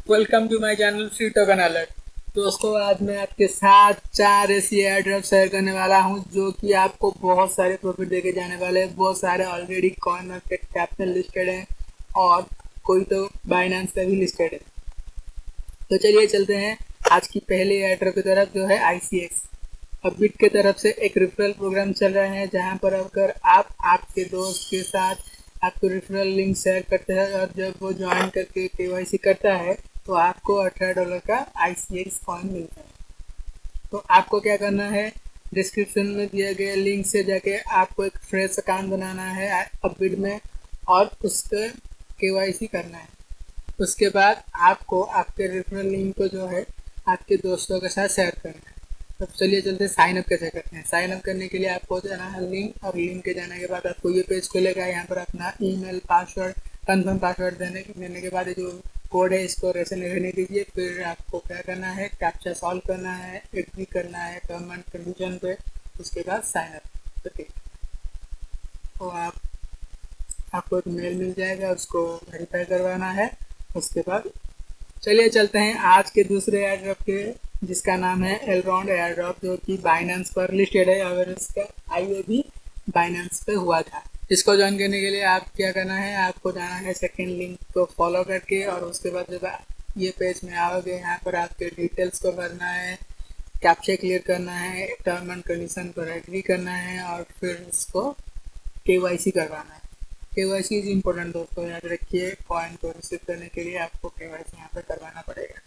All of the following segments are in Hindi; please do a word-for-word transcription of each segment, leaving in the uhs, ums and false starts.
Welcome to my channel free token alert. दोस्तों, आज मैं आपके साथ चार ऐसी एयर ड्रॉप शेयर करने वाला हूं जो कि आपको बहुत सारे प्रॉफिट देके जाने वाले हैं। बहुत सारे ऑलरेडी कॉइन मार्केट कैप में लिस्टेड हैं और कोई तो बाइनेंस पे भी लिस्टेड है। तो चलिए चलते हैं आज की पहली एयर ड्रॉप की तरफ, जो है आई सी एक्स। अब बिट की तरफ से एक रेफरल प्रोग्राम चल रहा है जहां पर अगर आप आपके दोस्त के साथ आपको रेफरल लिंक शेयर करते हैं और जब वो ज्वाइन करके केवाईसी करता है तो आपको अठारह डॉलर का आई सी एक्स कॉइन मिलता है। तो आपको क्या करना है, डिस्क्रिप्शन में दिए गए लिंक से जाके आपको एक फ्रेश अकाउंट बनाना है अपबिट में और उसके केवाईसी करना है। उसके बाद आपको आपके रेफरल लिंक को जो है आपके दोस्तों के साथ शेयर करना है। तो चलिए चलते साइन अप कैसे करते हैं। साइन अप करने के लिए आपको जाना है लिंक, और लिंक के जाने के बाद आपको ये पेज खुलेगा। यहाँ पर अपना ईमेल, पासवर्ड, कंफर्म पासवर्ड देने देने के बाद जो कोड है इसको ऐसे रहने दीजिए। फिर आपको क्या करना है, कैप्चा सॉल्व करना है, एग्री करना है टर्म एंड कंडीशन पे। उसके बाद साइन अप ओके, तो आप आपको एक मेल मिल जाएगा, उसको वेरीफाई करवाना है। उसके बाद चलिए चलते हैं आज के दूसरे एयर ड्रॉप के, जिसका नाम है एलरॉन्ड एयर ड्रॉप, जो कि बाइनेंस पर लिस्टेड है और इसका आईओ भी बाइनेंस पे हुआ था। इसको ज्वाइन करने के लिए आप क्या करना है, आपको जाना है सेकंड लिंक को फॉलो करके, और उसके बाद जब ये पेज में आओगे यहाँ पर आपके डिटेल्स को भरना है, कैप्चा क्लियर करना है, टर्म एंड कंडीशन पर एग्री करना है और फिर इसको केवाईसी करवाना है। केवाईसी इज इम्पोर्टेंट दोस्तों, याद रखिए। कॉइन को रिसीव करने के लिए आपको केवाईसी यहाँ पर करवाना पड़ेगा।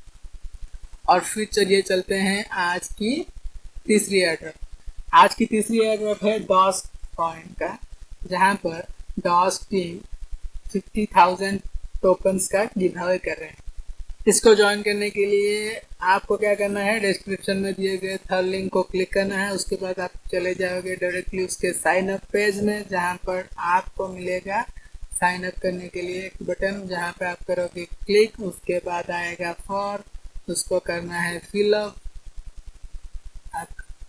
और फिर चलिए चलते हैं आज की तीसरी एयरड्रॉप। आज की तीसरी एयरड्रॉप है डॉस कॉइन का, जहां पर डॉस टीम फिफ्टी थाउजेंड टोकन्स का गिव अवे कर रहे हैं। इसको ज्वाइन करने के लिए आपको क्या करना है, डिस्क्रिप्शन में दिए गए थर्ड लिंक को क्लिक करना है। उसके बाद आप चले जाओगे डायरेक्टली उसके साइन अप पेज में, जहां पर आपको मिलेगा साइन अप करने के लिए एक बटन, जहां पर आप करोगे क्लिक। उसके बाद आएगा फॉर, उसको करना है फिलअप, आप,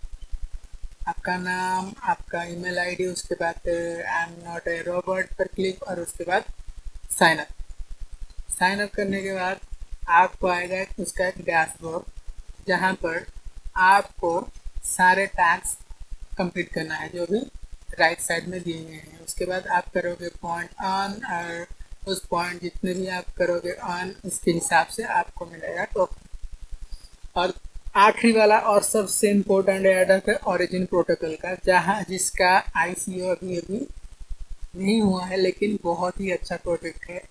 आपका नाम, आपका ईमेल आईडी, उसके बाद I am not a robot पर क्लिक, और उसके बाद साइन अप। साइन अप करने के बाद आपको आएगा उसका एक डैशबोर्ड, जहां पर आपको सारे टैक्स कंप्लीट करना है जो भी राइट साइड में दिए गए हैं। उसके बाद आप करोगे पॉइंट ऑन, और उस पॉइंट जितने भी आप करोगे ऑन, उसके हिसाब से आपको मिलेगा टोकन। और आखिरी वाला और सबसे इम्पोर्टेंट एयरड्रॉप है ओरिजिन प्रोटोकॉल का, जहां जिसका आईसीओ अभी अभी नहीं हुआ है, लेकिन बहुत ही अच्छा प्रोजेक्ट है।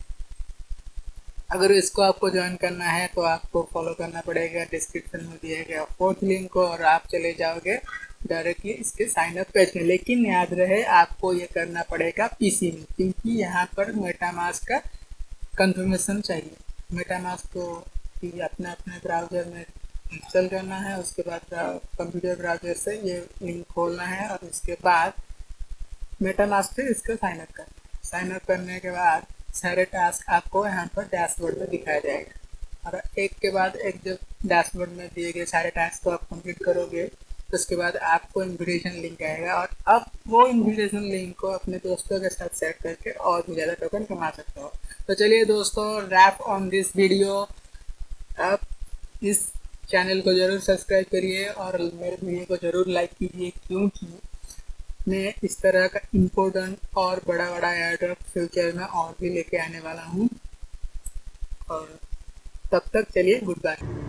अगर इसको आपको ज्वाइन करना है तो आपको फॉलो करना पड़ेगा डिस्क्रिप्शन में दिया गया फोर्थ लिंक को, और आप चले जाओगे डायरेक्टली इसके साइन अप पेज में। लेकिन याद रहे आपको ये करना पड़ेगा पीसी में, क्योंकि यहाँ पर मेटामास्क का कंफर्मेशन चाहिए। मेटामास्क को अपने अपने ब्राउजर में इंस्टॉल करना है, उसके बाद कंप्यूटर ब्राउजर से ये लिंक खोलना है, और उसके बाद मेटामास्क से इसको साइन अप करना है। साइन अप करने के बाद सारे टास्क आपको यहाँ पर डैशबोर्ड में दिखाया जाएगा, और एक के बाद एक जब डैशबोर्ड में दिए गए सारे टास्क को आप कंप्लीट करोगे तो उसके बाद आपको इन्विटेशन लिंक आएगा, और अब वो इन्विटेशन लिंक को अपने दोस्तों के साथ शेयर करके और भी ज़्यादा टोकन कमा सकते हो। तो चलिए दोस्तों, रैप ऑन दिस वीडियो। आप इस चैनल को ज़रूर सब्सक्राइब करिए और मेरे वीडियो को ज़रूर लाइक कीजिए, क्योंकि मैं इस तरह का इम्पोर्टेंट और बड़ा बड़ा एयरड्रॉप फ्यूचर में और भी लेके आने वाला हूँ। और तब तक चलिए गुड बाय।